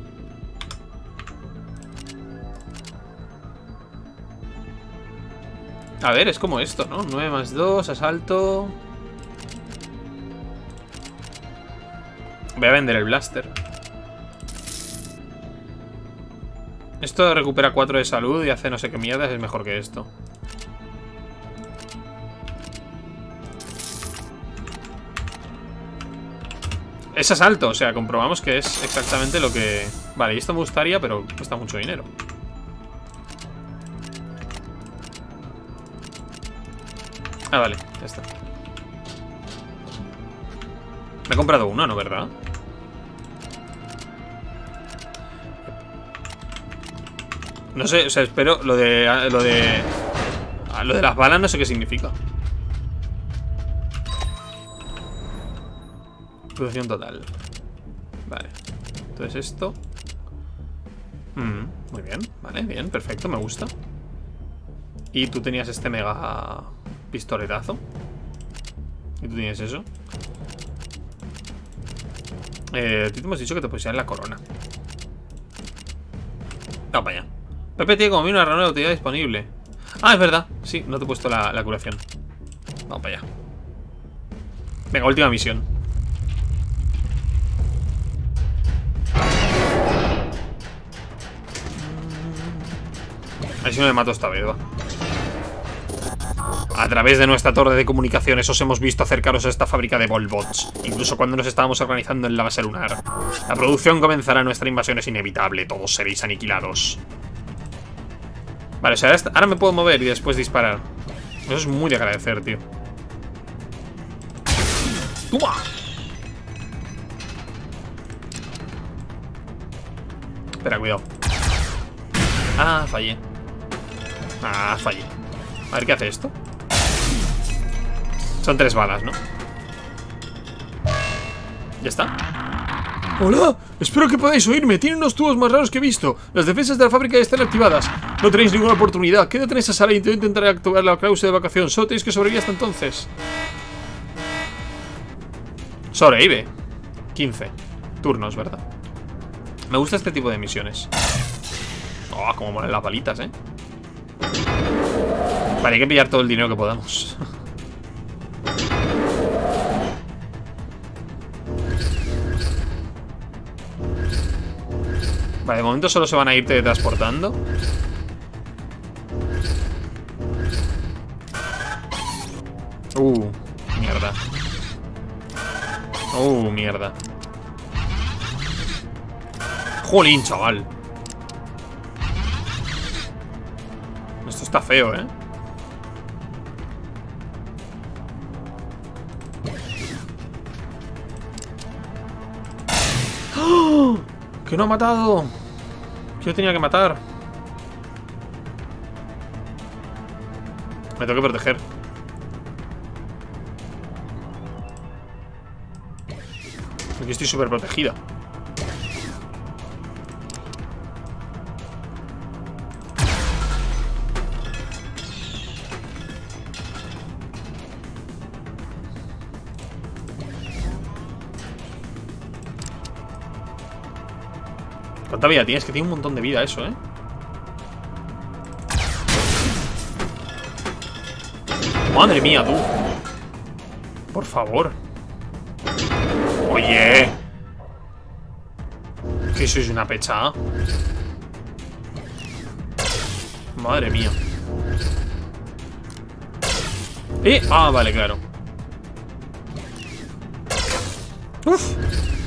A ver, es como esto, ¿no? 9 más 2, asalto. Voy a vender el blaster. Esto recupera 4 de salud y hace no sé qué mierdas. Es mejor que esto. Es asalto, o sea, comprobamos que es exactamente lo que... Vale, y esto me gustaría, pero cuesta mucho dinero. Ah, vale, ya está. Me he comprado uno, ¿no? ¿Verdad? No sé, o sea, espero... Lo de las balas no sé qué significa. Producción total. Vale. Entonces esto. Muy bien. Vale, bien, perfecto, me gusta. Y tú tenías este mega pistoletazo. Y tú tienes eso. Te hemos dicho que te pusieran la corona. Vamos para allá. Pepe tiene como mínimo una ranura de utilidad disponible. Ah, es verdad. Sí, no te he puesto la curación. Vamos para allá. Venga, última misión. A ver si no me mato esta vez, va. A través de nuestra torre de comunicaciones os hemos visto acercaros a esta fábrica de Volbots, incluso cuando nos estábamos organizando en la base lunar. La producción comenzará, nuestra invasión es inevitable, todos seréis aniquilados. Vale, o sea, ahora me puedo mover y después disparar. Eso es muy de agradecer, tío. ¡Toma! Espera, cuidado. Ah, fallé. Ah, fallé. A ver qué hace esto. Son 3 balas, ¿no? Ya está. ¡Hola! Espero que podáis oírme. Tienen unos tubos más raros que he visto. Las defensas de la fábrica ya están activadas. No tenéis ninguna oportunidad. Quédate en esa sala y intentaré activar la cláusula de vacación. Solo tenéis que sobrevivir hasta entonces. Sobrevive. 15 turnos, ¿verdad? Me gusta este tipo de misiones. Oh, como molan las balitas, ¿eh? Vale, hay que pillar todo el dinero que podamos. Vale, de momento solo se van a ir teletransportando. Mierda. Mierda. Jolín, chaval. Esto está feo, ¿eh? ¡Oh! ¡Que no ha matado! Yo tenía que matar. Me tengo que proteger. Aquí estoy súper protegida. ¿Cuánta vida tienes? Que tiene un montón de vida eso, ¿eh? Madre mía, tú. Por favor. Oye. Que sois una pechada. Madre mía. Ah, vale, claro. Uf.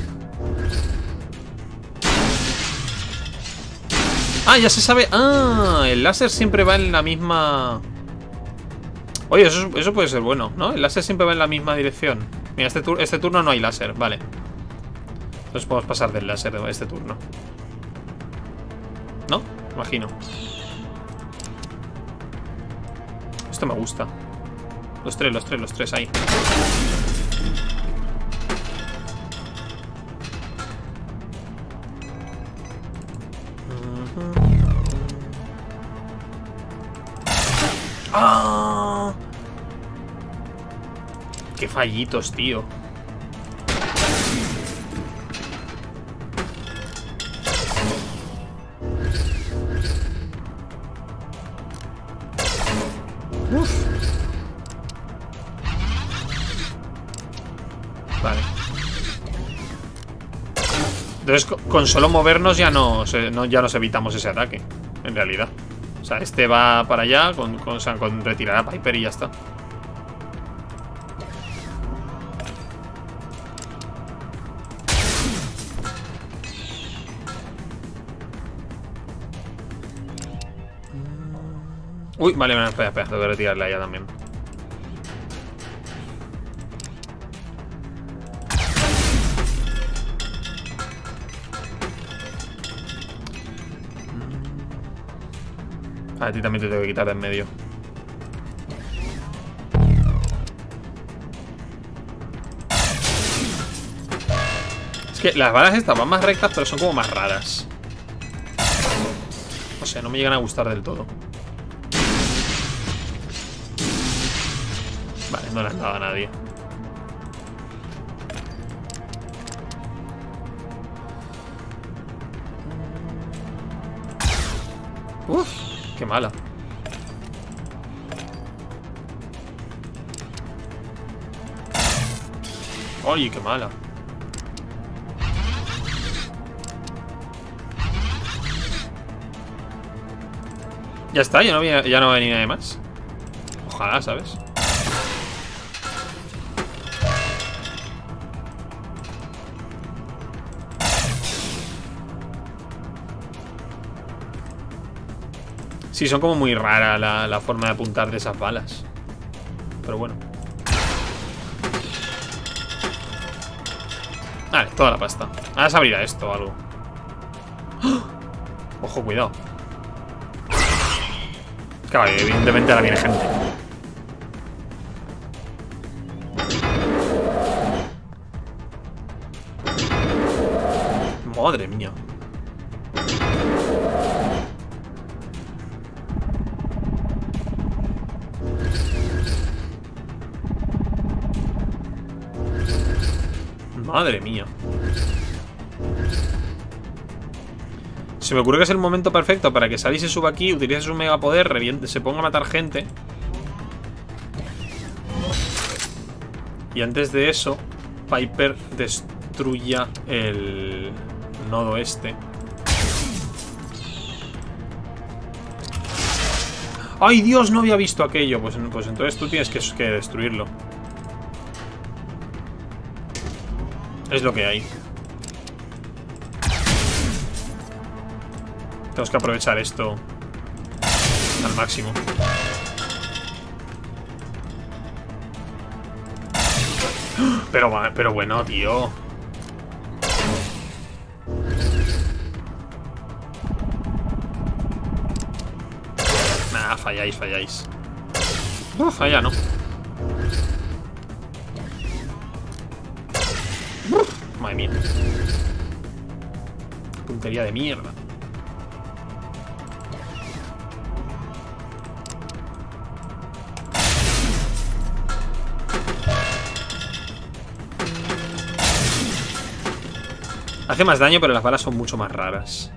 Ah, ya se sabe. Ah, el láser siempre va en la misma... Oye, eso puede ser bueno, ¿no? El láser siempre va en la misma dirección. Mira, este turno no hay láser, vale. Entonces podemos pasar del láser de este turno. ¿No? Imagino. Esto me gusta. Los tres ahí. ¡Ah! ¡Qué fallitos, tío! Uf. Vale. Entonces con solo movernos ya nos evitamos ese ataque. En realidad. O sea, este va para allá con retirar a Piper y ya está. Uy, vale, espera, tengo que retirarla ya también. A ti también te tengo que quitar de en medio. Es que las balas estas van más rectas, pero son como más raras. No sé, no me llegan a gustar del todo. Vale, no le han dado a nadie. Uf, qué mala. Oye, qué mala. Ya está, ya no va a venir nadie más. ojalá, ¿sabes? Sí, son como muy rara la forma de apuntar de esas balas. Pero bueno. Vale, toda la pasta. Ahora se abrirá esto o algo. ¡Oh! Ojo, cuidado. Claro, evidentemente ahora viene gente. Madre mía. Madre mía. Se me ocurre que es el momento perfecto para que Sally se suba aquí, utilice su megapoder, reviente, se ponga a matar gente. Y antes de eso, Piper destruya el nodo este. ¡Ay, Dios! No había visto aquello. Pues entonces tú tienes que destruirlo. Es lo que hay. Tenemos que aprovechar esto al máximo. Pero bueno, tío. Nah, falláis. Falla, no. Madre mía. Puntería de mierda. Hace más daño, pero las balas son mucho más raras.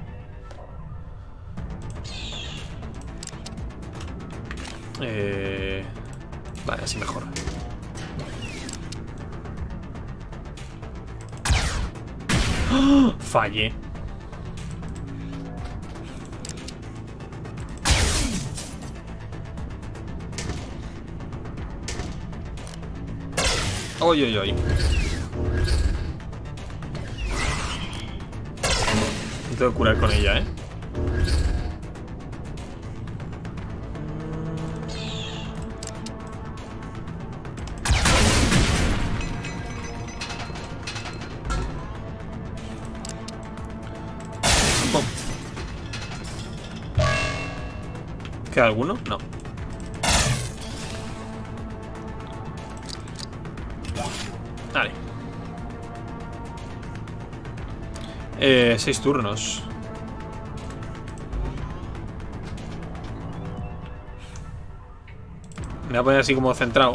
Vale, así mejor. ¡Oh! Fallé. Oy. Tengo que curar con ella, ¿eh? Pum. ¿Queda alguno? No. Vale. 6 turnos. Me voy a poner así como centrado.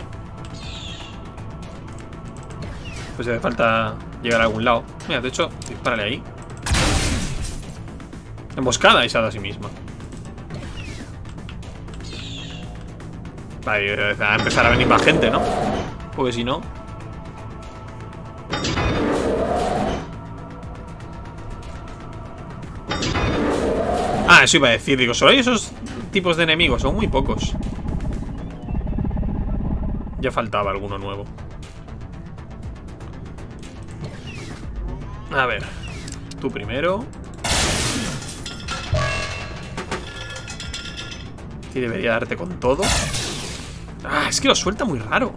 Pues si hace falta llegar a algún lado. Mira, de hecho, dispárale ahí. Emboscada y se ha dado a sí misma. Vale, va a empezar a venir más gente, ¿no? Porque si no... Ah, eso iba a decir, digo, solo hay esos tipos de enemigos, son muy pocos. Ya faltaba alguno nuevo. A ver, tú primero. Y debería darte con todo. Ah, es que lo suelta muy raro.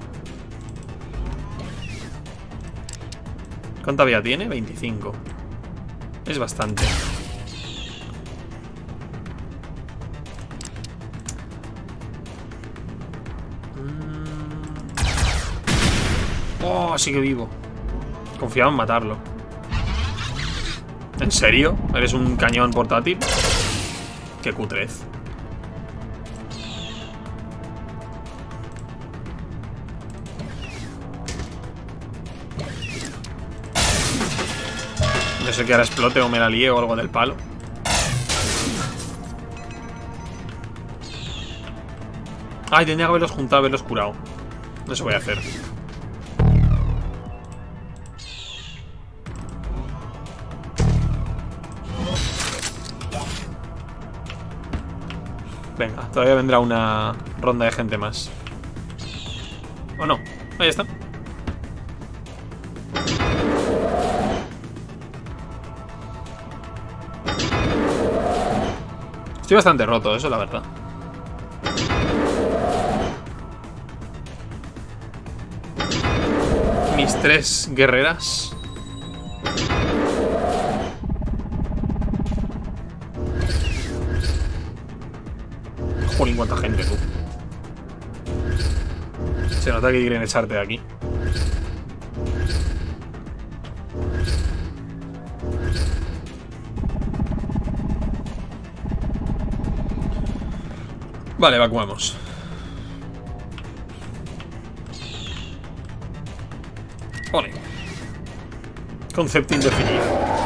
¿Cuánta vida tiene? 25. Es bastante. Oh, sigue vivo. Confiaba en matarlo. ¿En serio? ¿Eres un cañón portátil? Qué cutrez. No sé que ahora explote o me la líe o algo del palo. Ay, tenía que haberlos juntado, haberlos curado. Eso voy a hacer. Venga, todavía vendrá una ronda de gente más. ¿O no? Ahí está. Estoy bastante roto, eso es la verdad. Mis 3 guerreras. Jolín, cuánta gente, tú. Se nota que quieren echarte de aquí. Vale, evacuamos. Ole. Concepto indefinido.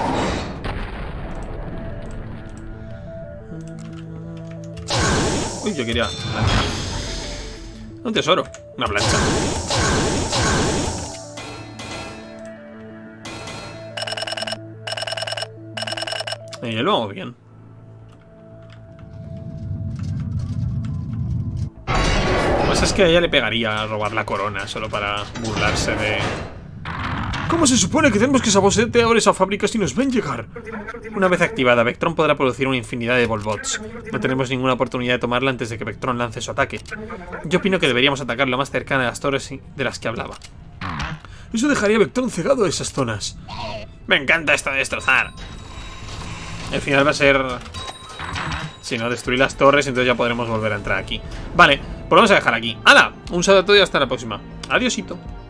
Uy, yo quería plancha. Un tesoro. Una plancha. Y lo vamos bien. Lo que pasa es que a ella le pegaría a robar la corona solo para burlarse de... ¿Cómo se supone que tenemos que sabotear esa fábrica si nos ven llegar? Una vez activada, Vectron podrá producir una infinidad de Volbots. No tenemos ninguna oportunidad de tomarla antes de que Vectron lance su ataque. Yo opino que deberíamos atacar lo más cercana a las torres de las que hablaba. Eso dejaría a Vectron cegado a esas zonas. Me encanta esto de destrozar. El final va a ser... Si no, destruir las torres, entonces ya podremos volver a entrar aquí. Vale, pues vamos a dejar aquí. ¡Hala! Un saludo a todos y hasta la próxima. Adiósito.